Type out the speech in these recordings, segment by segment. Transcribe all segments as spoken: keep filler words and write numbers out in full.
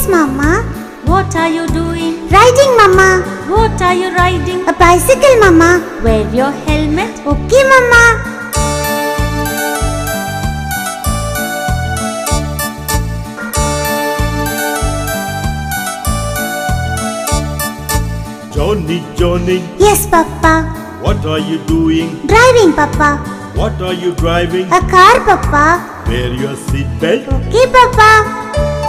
Yes, Mama. What are you doing? Riding, Mama. What are you riding? A bicycle, Mama. Wear your helmet. Okay, Mama. Johnny, Johnny, Yes, Papa. what are you doing? Driving, Papa. What are you driving? A car, Papa. Wear your seatbelt. Okay, Papa.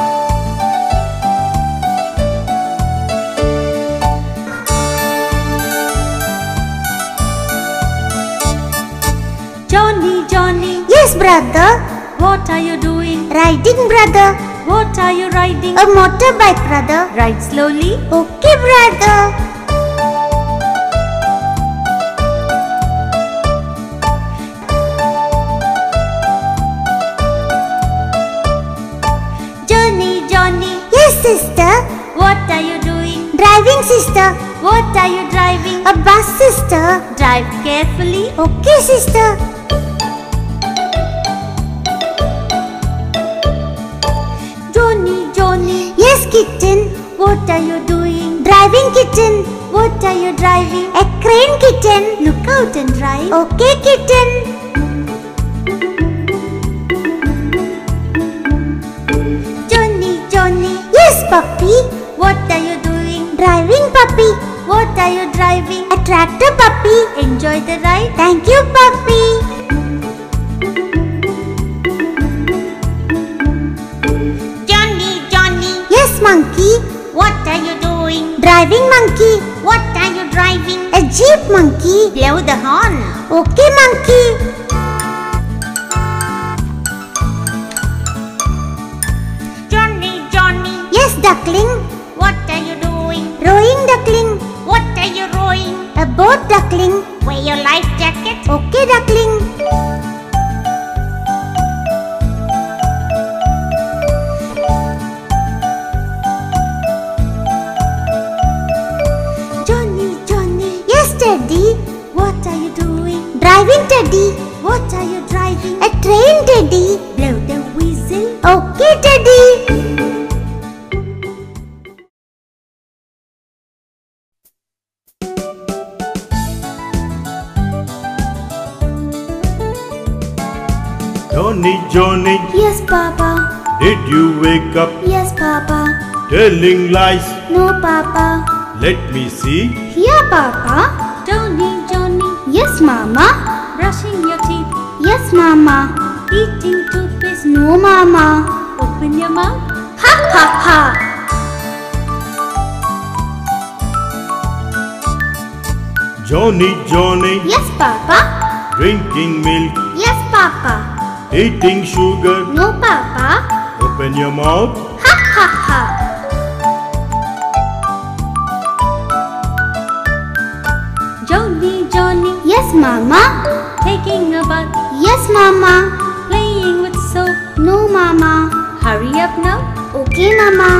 Johnny, Johnny, Yes, brother. what are you doing? Riding, brother. What are you riding? A motorbike, brother. Ride slowly. Okay, brother. Johnny, Johnny, Yes, sister. what are you doing? Driving, sister. What are you driving? A bus, sister. Drive carefully. Okay, sister. Johnny, Johnny, Yes, kitten. what are you doing? Driving, kitten. What are you driving? A crane, kitten. Look out and drive. Okay, kitten. Johnny, Johnny, Yes, puppy. what are you doing? Driving, puppy. What are you driving? A tractor, puppy. Enjoy the ride. Thank you, puppy. Johnny, Johnny, Yes, monkey. what are you doing? Driving, monkey. What are you driving? A jeep, monkey. Blow the horn. Okay, monkey. Johnny, Johnny, Yes, duckling. what are you doing? Rowing, duckling. What are you rowing? A boat, duckling. Wear your life jacket. Okay, duckling. Johnny, Johnny, Yes, Teddy. what are you doing? Driving, Teddy. What are you driving? A train, Teddy. Blow the whistle. Okay, Teddy. Johnny, Johnny, Yes, Papa. did you wake up Yes, Papa. telling lies? No, Papa. Let me see. Here, Papa. Johnny, Johnny, Yes, Mama. brushing your teeth. Yes, Mama. Eating toothpaste. No, Mama. Open your mouth. Ha ha ha. Johnny, Johnny, Yes, Papa. drinking milk, Yes, Papa. eating sugar. No, Papa. Open your mouth. Ha ha ha. Johnny, Johnny, Yes, Mama. taking a bath. Yes, Mama. Playing with soap. No, Mama. Hurry up now. Okay, Mama.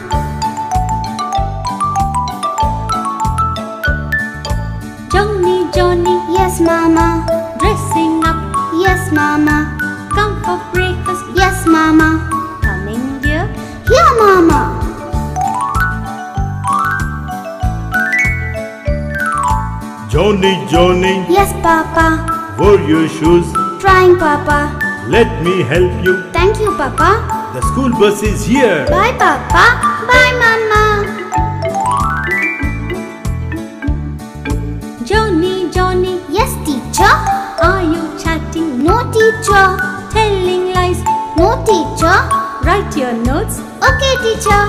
Johnny, Johnny, Yes, Mama. dressing up. Yes, Mama. Come for breakfast. Yes, Mama. Coming dear. Here, Mama. Johnny, Johnny, Yes, Papa. wear your shoes. Trying, Papa. Let me help you. Thank you, Papa. The school bus is here. Bye, Papa. Bye, Mama. Johnny, Johnny, Yes, teacher. are you chatting? No, teacher. Telling lies. No, teacher. Write your notes. Okay, teacher.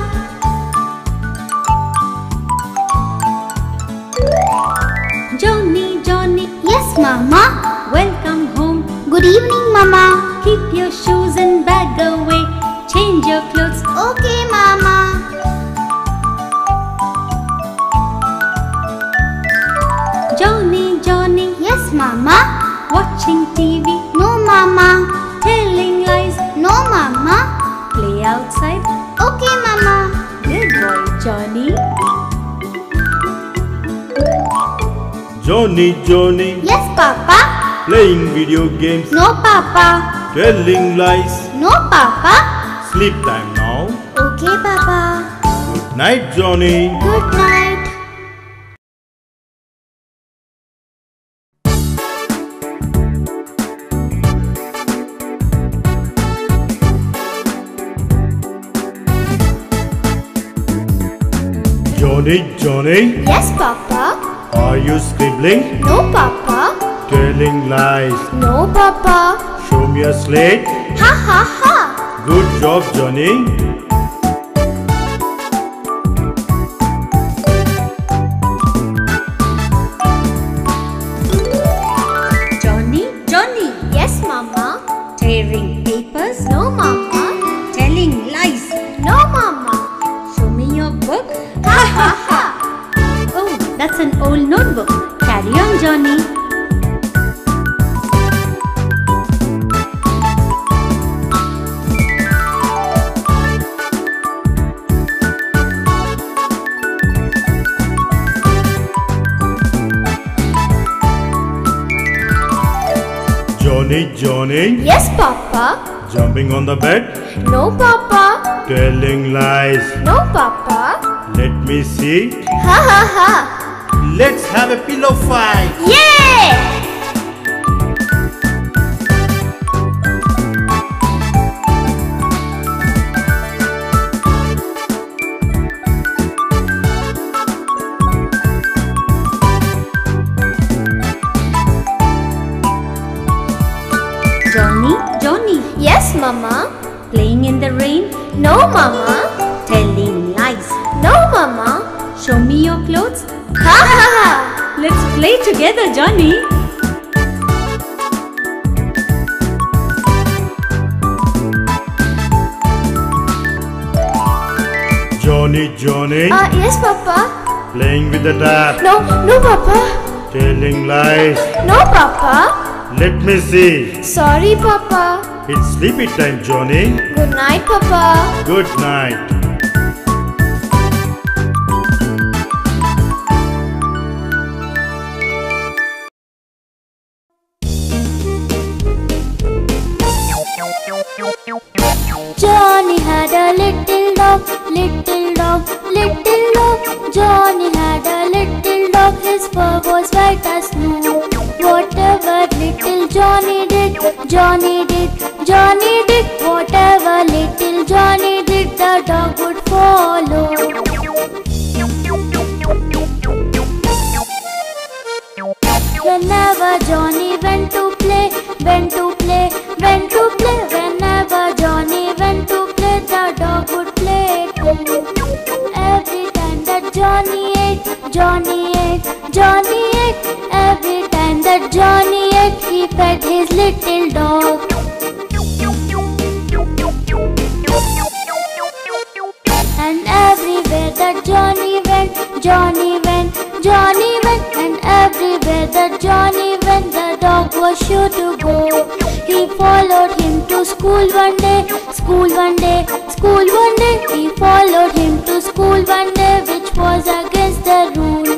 Johnny, Johnny, Yes, Mama. welcome home. Good evening, Mama. Keep your shoes and bag away. Change your clothes. Okay, Mama. Johnny, Johnny, Yes, Mama. watching T V. No, Mama. Telling lies. No, Mama. Play outside. Okay, Mama. Good boy, Johnny. Johnny, Johnny, Yes, Papa. playing video games, No, Papa. telling lies. No, Papa. Sleep time now. Okay. Okay, Papa. Night, Johnny. Good night. Johnny, Johnny, Yes, Papa. are you scribbling? No, Papa. Telling lies. No, Papa. Show me a slate. Ha ha ha. Good job, Johnny. Johnny, Johnny, Yes, Mama. tearing papers, No, Mama. telling lies. No, Mama. Show me your book. Ha ha ha. Oh, that's an old notebook. Carry on, Johnny. Johnny, Johnny, Yes, Papa. jumping on the bed. No, Papa. Telling lies. No, Papa. Let me see. Ha ha ha. Let's have a pillow fight. Yeah! Johnny, Johnny, Yes, Mama. playing in the rain, No, Mama. telling lies. No, Mama. Show me your clothes. Ha ha ha. Let's play together, Johnny. Johnny, Johnny, Uh, yes, Papa. playing with the tap. No, no, Papa. Telling lies. No, Papa. Let me see. Sorry, Papa. It's sleepy time, Johnny. Good night, Papa. Good night. Johnny had a little dog, little dog, little dog. Johnny had a little dog, his fur was white as snow. Whatever little Johnny did, Johnny did, Johnny did. Whatever little Johnny did, the dog would follow. Whenever Johnny went to play, went to play, went to play. Whenever Johnny went to play, the dog would play too. Every time that Johnny ate, Johnny ate, Johnny ate. Every time that Johnny ate, he fed his little dog. And everywhere that Johnny went, Johnny went, Johnny went. And everywhere that Johnny went, the dog was sure to go. He followed him to school one day, school one day, school one day. He followed him to school one day, which was against the rule.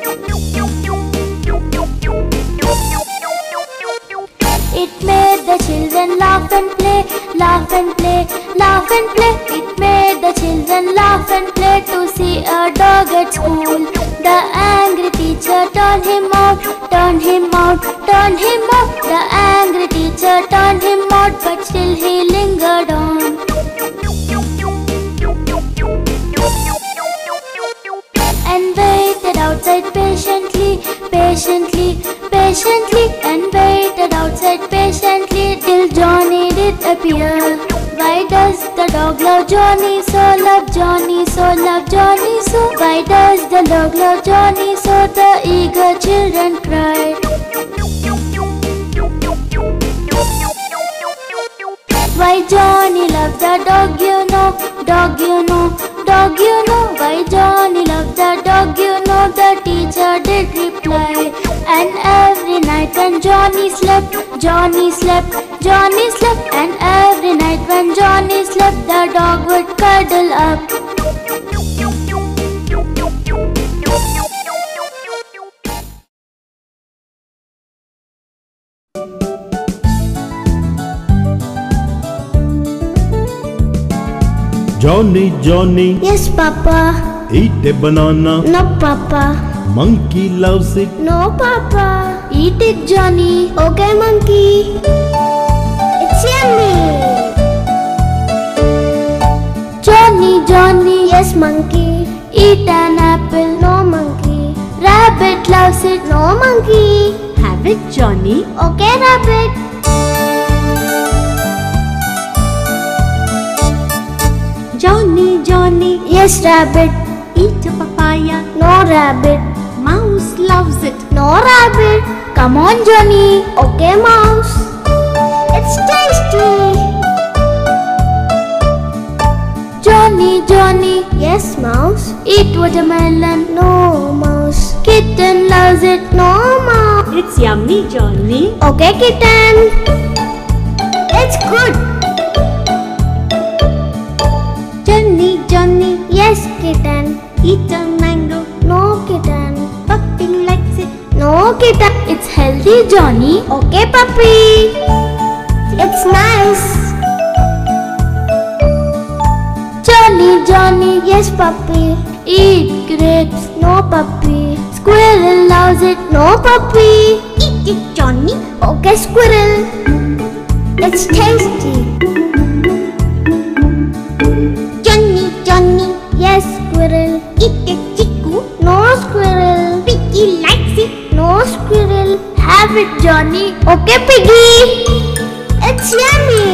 It made the children laugh and play, laugh and play, laugh and play. It made the children laugh and play to see a dog at school. The angry teacher turned him out, turned him out, turned him out. The angry teacher turned him out, but still he lingered on. And waited outside patiently, patiently, patiently. And waited outside patiently till Johnny did appear. Why does the dog love Johnny so, love Johnny so, love Johnny so? Why does the dog love Johnny so? The eager children cried. Why Johnny loved the dog, you know, dog, you know, dog, you know. Why Johnny loved the dog, you know, the teacher did reply. And every night when Johnny slept, Johnny slept, Johnny slept. And every night when Johnny slept, the dog would cuddle up. Johnny, Johnny, Yes, Papa. eat a banana. No, Papa. Monkey loves it. No, Papa. Eat it, Johnny. Okay, monkey. It's yummy. Johnny, Johnny. Yes, monkey. Eat an apple. No, monkey. Rabbit loves it. No, monkey. Have it, Johnny. Okay, rabbit. Johnny, Johnny, Yes, rabbit. eat a papaya. No, rabbit. Mouse loves it. No, rabbit. Come on, Johnny. Okay, mouse. It's tasty. Johnny, Johnny. Yes, mouse. Eat watermelon. No, mouse. Kitten loves it. No, mouse. It's yummy, Johnny. Okay, kitten. It's good. Johnny, Johnny, Yes, kitten. eat a mango. No, kitten. Puppy likes it. No, kitten. It's healthy, Johnny. Okay, puppy. It's nice. Johnny, Johnny. Yes, puppy. Eat grapes. No, puppy. Squirrel loves it. No, puppy. Eat it, Johnny. Okay, squirrel. It's tasty. Johnny, Johnny, Yes, squirrel. eat a chiku. No, squirrel. Piggy likes it. No, squirrel. Have it, Johnny. Okay, piggy. It's yummy.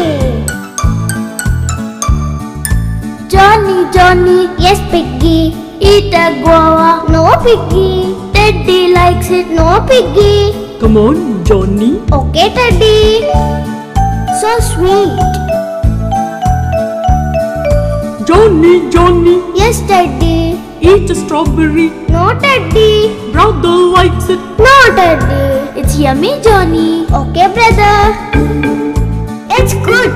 Johnny, Johnny. Yes, piggy. Eat a guava. No, piggy. Teddy likes it. No, piggy. Come on, Johnny. Okay, Teddy. So sweet. Johnny, Johnny, Yes, Teddy. eat a strawberry. No, Teddy. Brother likes it. No, Teddy. It's yummy, Johnny. Okay, brother. It's good.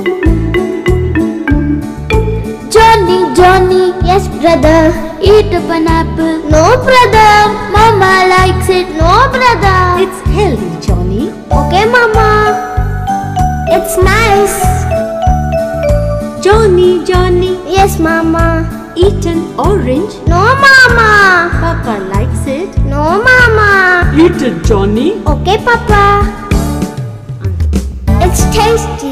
Johnny, Johnny. Yes, brother. Eat a pineapple. No, brother. Mama likes it. No, brother. It's healthy, Johnny. Okay, Mama. It's nice. Johnny, Johnny, Yes, Mama. eat an orange. No, Mama. Papa likes it. No, Mama. Eat it, Johnny. Okay, Papa. It's tasty.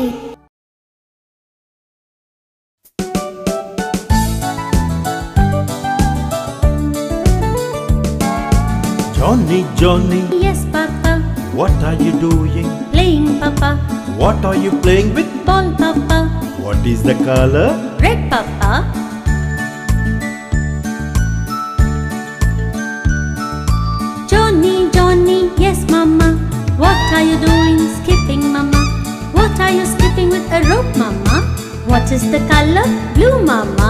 Johnny, Johnny, Yes, Papa. what are you doing? Playing, Papa. What are you playing with? Ball, Papa. What is the color? Red, Papa. Johnny, Johnny, yes, Mama. What are you doing? Skipping, Mama. What are you skipping with a rope, Mama? What is the color? Blue, Mama.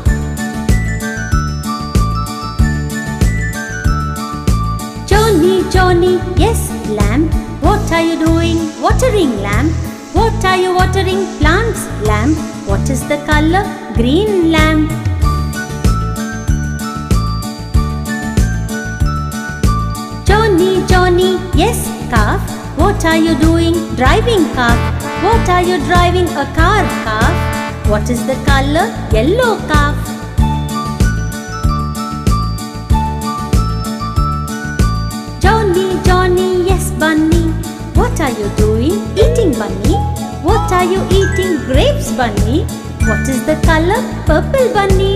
Johnny, Johnny, yes, lamb. What are you doing? Watering, lamb. What are you watering? Plants, lamb. What is the color? Green, lamb. Johnny, Johnny, yes, calf. What are you doing? Driving, calf. What are you driving? A car, calf. What is the color? Yellow, calf. Johnny, Johnny, yes, bunny. What are you doing? Eating, bunny. What are you eating? Grapes, bunny. What is the color? Purple, bunny.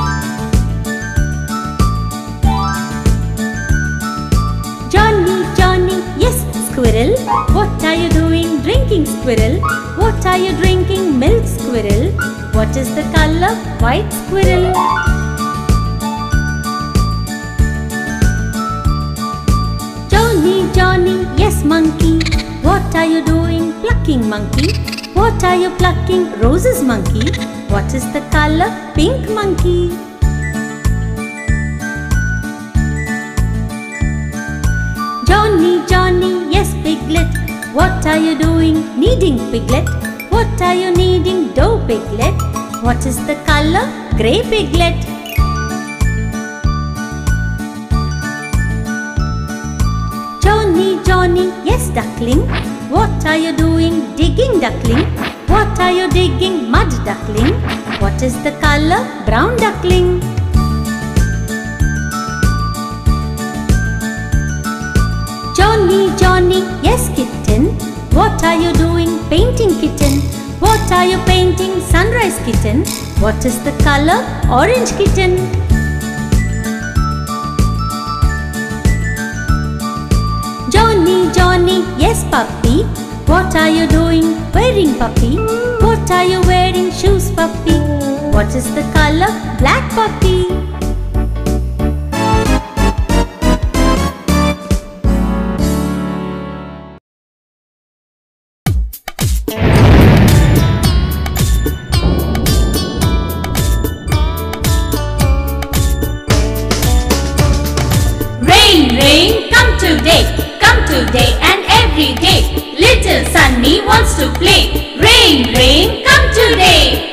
Johnny, Johnny, yes, squirrel. What are you doing? Drinking, squirrel. What are you drinking? Milk, squirrel. What is the color? White, squirrel. Johnny, Johnny, yes, monkey. What are you doing? Plucking, monkey. What are you plucking? Roses, monkey. What is the color? Pink, monkey. Johnny, Johnny, yes, piglet. What are you doing? Kneading, piglet. What are you kneading? Dough, piglet. What is the color? Grey, piglet. Johnny, Johnny, yes, duckling. What are you doing? Digging, duckling. What What are you digging, mud duckling? What is the color, brown duckling? Johnny, Johnny, yes kitten. What are you doing, painting kitten? What are you painting, sunrise kitten? What is the color, orange kitten? Johnny, Johnny, yes puppy. What are you doing, wearing puppy? What are you wearing, shoes puppy? What is the color, black puppy? Rain, come today, come today and every day. Little Sunny wants to play. Rain, rain, come today.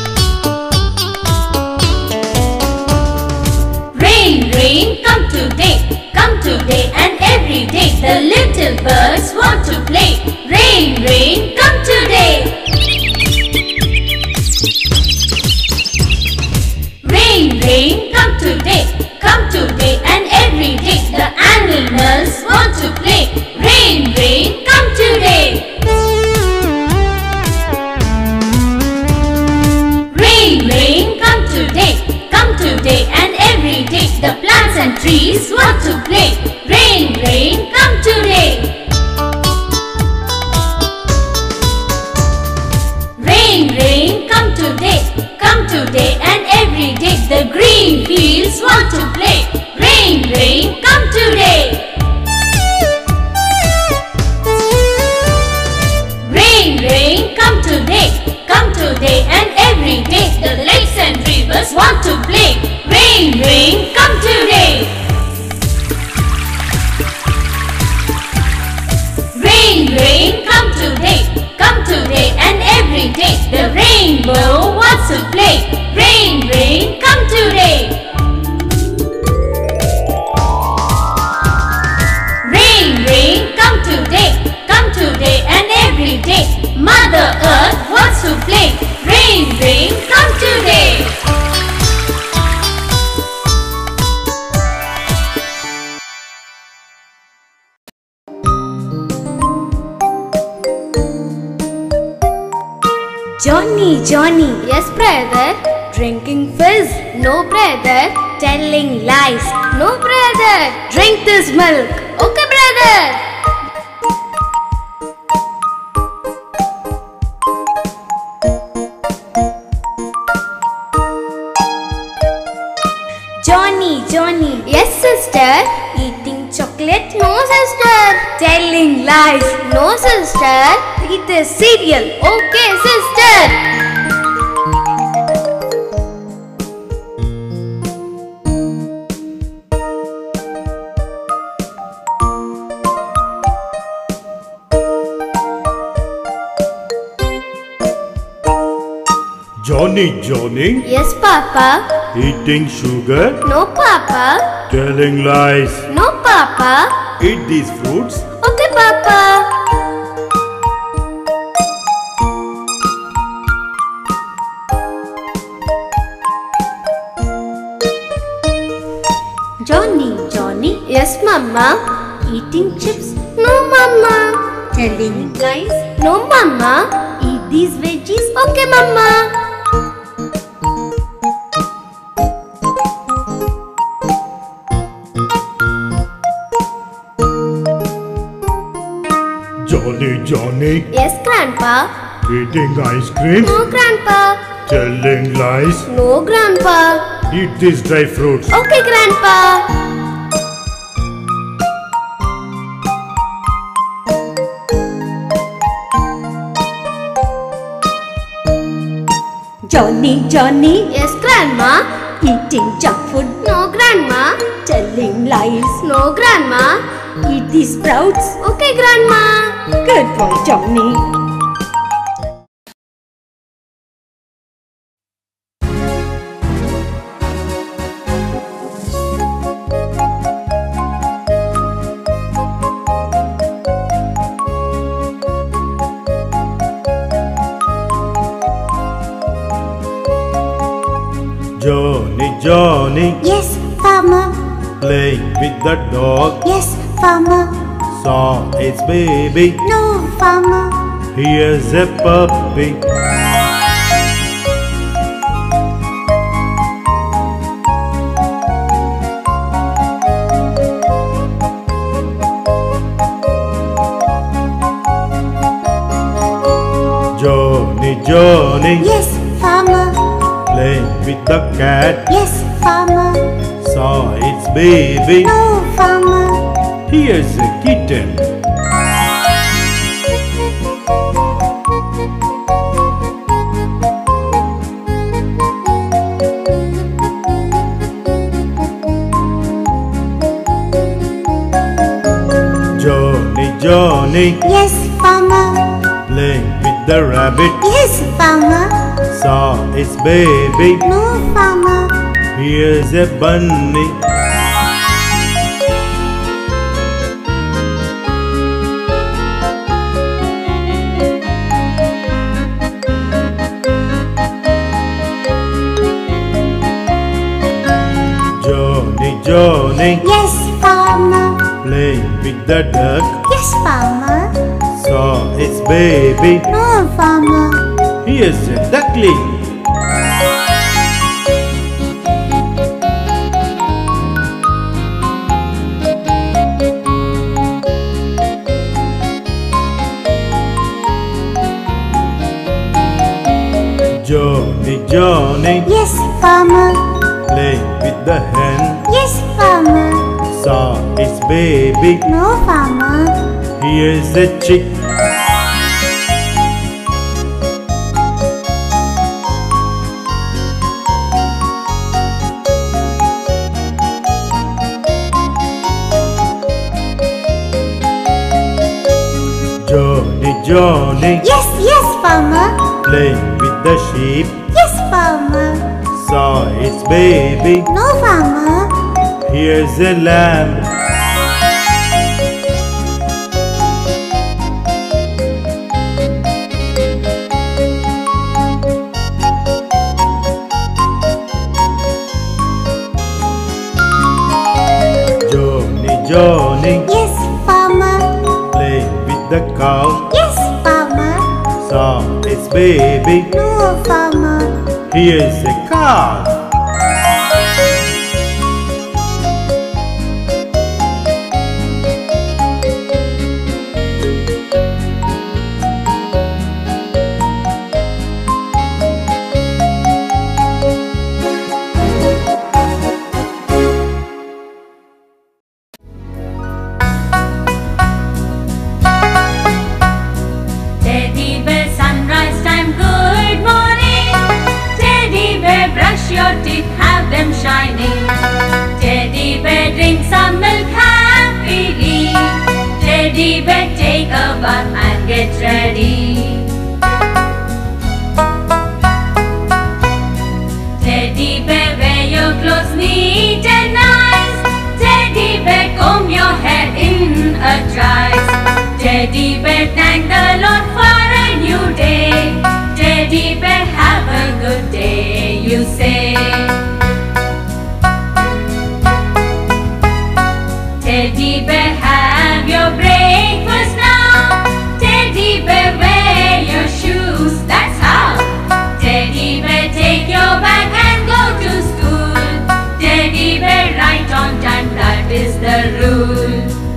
Rain, rain, come today, come today and every day. The little birds want to play. Rain, rain, come today. Rain, rain, come today, come today and every day. The animals want to play. Rain, rain, come today. Rain, rain, come today, come today and every day. The plants and trees want to play. Rain, rain, come today. Rain, rain, come today, come today and every day. The green fields want to play. Rain, rain, come today. Rain, rain, come today, come today and every day. The lakes and rivers want to play. Rain, rain, come today. Rain, rain, come today, come today and every day. The rainbow wants to play. Rain, rain, come today. Rain, rain, come today, come today and every day. Mother Earth wants to play. Rain, rain, come today. Johnny, Johnny, Yes, brother. drinking fizz, No, brother. telling lies. No, brother. Drink this milk. Okay, brother. Johnny, Johnny, Yes, sister. eating chocolate, No, sister. telling lies. No, sister. Eat the cereal. Okay, sister. Johnny, Johnny, Yes, Papa. eating sugar, No, Papa. telling lies. No, Papa. Eat these fruits. Okay, Papa. Johnny, Johnny, Yes, Mama. eating chips, No, Mama. telling lies. No, Mama. Eat these veggies. Okay, Mama. Johnny, Johnny, Yes, Grandpa. eating ice cream, No, Grandpa. telling lies. No, Grandpa. Eat these dry fruits. Okay, Grandpa. Johnny, Johnny, Yes, Grandma. eating junk food, No, Grandma. telling lies. No, Grandma. Eat these sprouts. Okay, Grandma. Good boy, Johnny. Johnny, Yes, farmer. playing with the dog. Yes, farmer. Saw its baby, No, farmer. here's a puppy. Johnny, Johnny, Yes, farmer. playing with the cat. Yes, farmer. Saw its baby, No, farmer. here's a kitten. Johnny, Johnny, Yes, farmer. playing with the rabbit. Yes, farmer. Saw its baby, No, farmer. here's a bunny. Johnny, Johnny, Yes, farmer. playing with the duck. Yes, farmer. Saw its baby, No, farmer. here's a duckling. Johnny, Johnny, Yes, farmer. playing with the hen. Yes, farmer. Saw its baby, No, farmer. here's a chick. Johnny, Johnny, Yes, yes, farmer. playing with the sheep. Yes, farmer. Saw its baby, No, farmer. here's a lamb. Johnny, Johnny, Yes, farmer. playing with the cow. Yes, farmer. Saw its baby, No, farmer. here's a calf. Teddy bear, sunrise time, good morning. Teddy bear, brush your teeth, have them shining. Teddy bear, drink some milk happily. Teddy bear, take a bath and get ready. Teddy bear, wear your clothes neat and nice. Teddy bear, comb your hair in a trice. Teddy bear, thank the Lord for a new day. Teddy bear, have a good day, you say. Teddy bear, have your breakfast now. Teddy bear, wear your shoes, that's how. Teddy bear, take your bag and go to school. Teddy bear, right on time, that is the rule.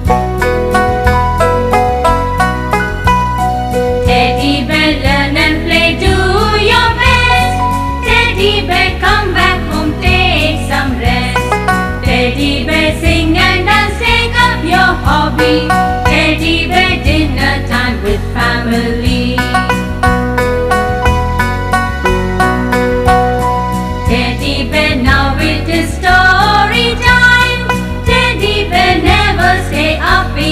Teddy bear, learn and play, do your best. Teddy bear, come back home, take some rest. Teddy bear, sing and dance, take up your hobby. Teddy bear, dinner time with family. Teddy bear, now it is story time. Teddy bear, never stay up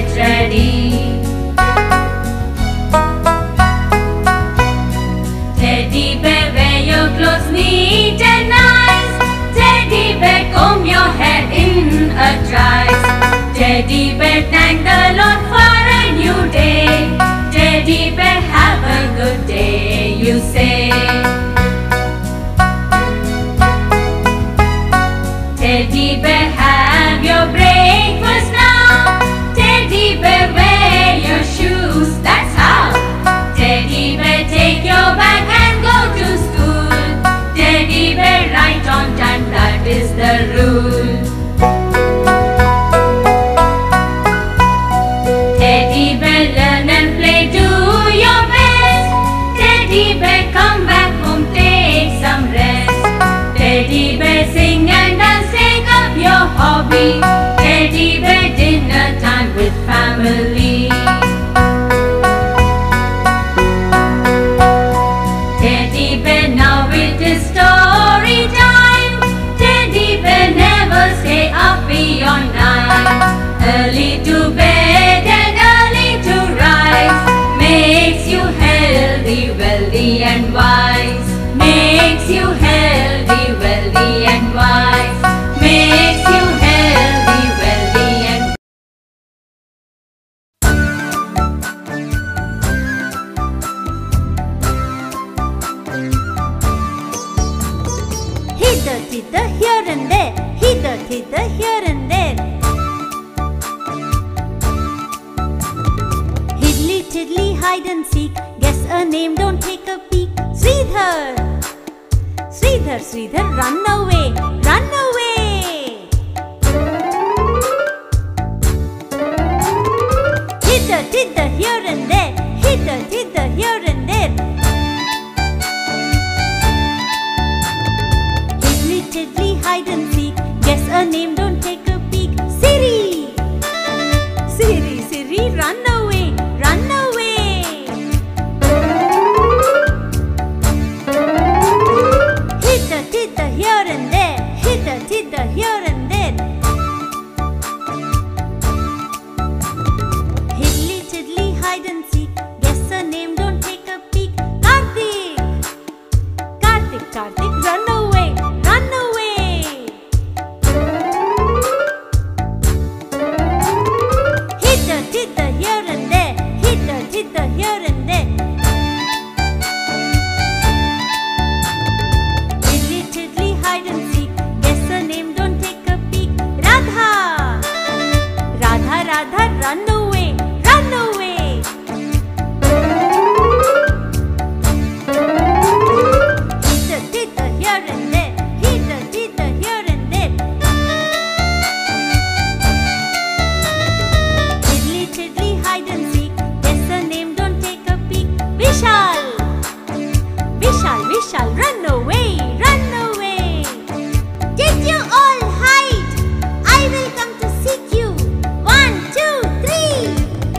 get ready. Teddy bear, wear your clothes neat and nice. Teddy bear, comb your hair in a trice. Teddy bear, thank the Lord for a new day. Teddy bear, have a good day, you say. Teddy bear, have your breakfast now. Teddy bear, wear your shoes, that's how. Teddy bear, take your bag and go to school. Teddy bear, right on time, that is the rule. Teddy bear, learn and play, do your best. Teddy bear, come back home, take some rest. Teddy bear, sing and dance, take up your hobby. Teddy bear, dinner time with family. Teddy bear, now it is story time. Teddy bear, never stay up beyond nine. Early to bed and early to rise makes you healthy, wealthy and wise. Makes you healthy, wealthy and wise. Makes you healthy, wealthy and Hither, thither, here and there. Hither, thither, here and there. Hiddly, tiddly, hide and seek. Guess a name, don't take a peek. Sridhar. Sridhar, Sridhar, run away, run away. Hither, thither, here and there. Hither, thither, here and there. Hiddly, tiddly, hide and seek. Guess a name, don't take a peek. Siri. Siri, Siri, run away, run away. Hither, thither, here and there. Hither, thither, here and there. Hiddly, tiddly, hide and seek. Guess a name, don't take a peek. Karthik. Karthik, Karthik, run away, run away. Hither, thither, here and there. Hither, thither, here and there. Hiddly, tiddly, hide and seek. Guess a name, don't take a peek. Radha. Radha, Radha, run away, run away. Hither, thither, here and there. Hither, thither, here and there. Hiddly, tiddly, hide and seek. Guess a name, don't take a peek. Vishal. Vishal, Vishal, run away, run away. Did you all hide? I will come to seek you. One, two, three.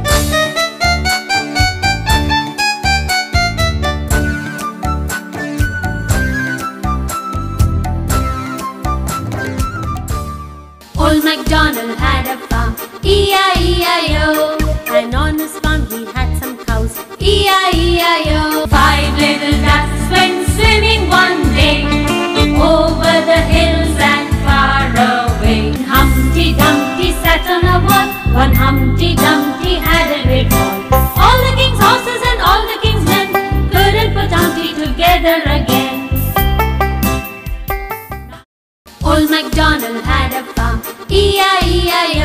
Old MacDonald had a farm, E I E I O. And on his farm he had some cows. E I E I O. Five little ducks went swimming one day over the hills and far away. Humpty Dumpty sat on a wall. One Humpty Dumpty had a great fall. All the king's horses and all the king's men couldn't put Humpty together again. Old MacDonald had a farm, E I E I